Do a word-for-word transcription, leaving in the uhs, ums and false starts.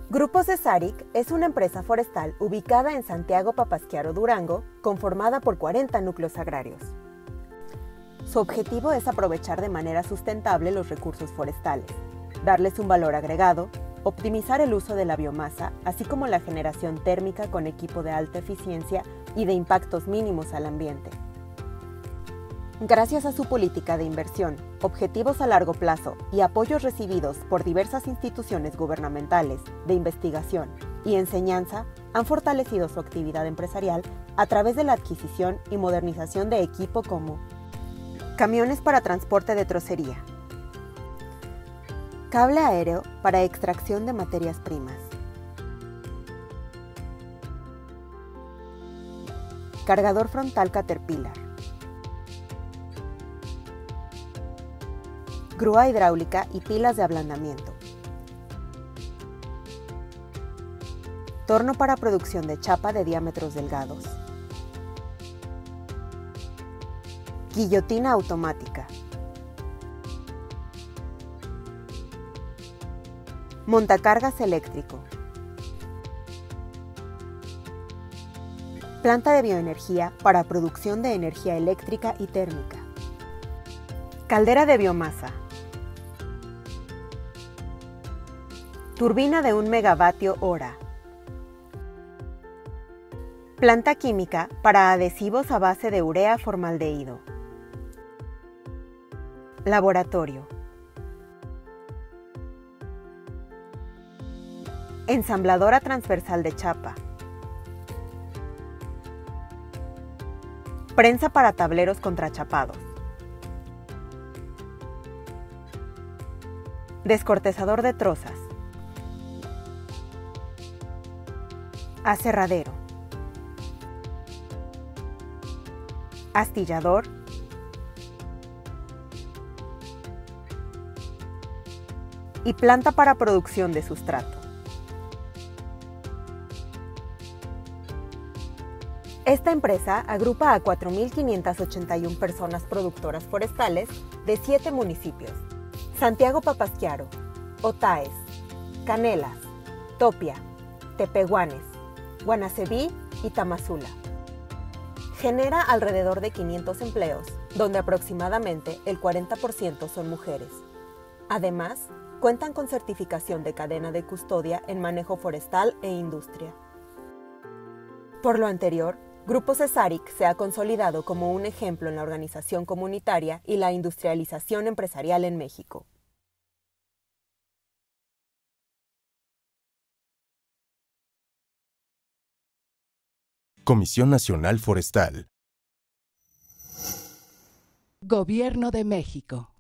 Grupo Cesaric es una empresa forestal ubicada en Santiago Papasquiaro, Durango, conformada por cuarenta núcleos agrarios. Su objetivo es aprovechar de manera sustentable los recursos forestales, darles un valor agregado, optimizar el uso de la biomasa, así como la generación térmica con equipo de alta eficiencia y de impactos mínimos al ambiente. Gracias a su política de inversión, objetivos a largo plazo y apoyos recibidos por diversas instituciones gubernamentales, de investigación y enseñanza, han fortalecido su actividad empresarial a través de la adquisición y modernización de equipo como camiones para transporte de trocería, cable aéreo para extracción de materias primas, cargador frontal Caterpillar, grúa hidráulica y pilas de ablandamiento, torno para producción de chapa de diámetros delgados, guillotina automática, montacargas eléctrico, planta de bioenergía para producción de energía eléctrica y térmica, caldera de biomasa, turbina de un megavatio hora, planta química para adhesivos a base de urea formaldehído, laboratorio, ensambladora transversal de chapa, prensa para tableros contrachapados, descortezador de trozas, aserradero, astillador, y planta para producción de sustrato. Esta empresa agrupa a cuatro mil quinientas ochenta y una personas productoras forestales de siete municipios: Santiago Papasquiaro, Otaes, Canelas, Topia, Tepehuanes, Guanaceví y Tamazula. Genera alrededor de quinientos empleos, donde aproximadamente el cuarenta por ciento son mujeres. Además, cuentan con certificación de cadena de custodia en manejo forestal e industria. Por lo anterior, Grupo Cesaric se ha consolidado como un ejemplo en la organización comunitaria y la industrialización empresarial en México. Comisión Nacional Forestal. Gobierno de México.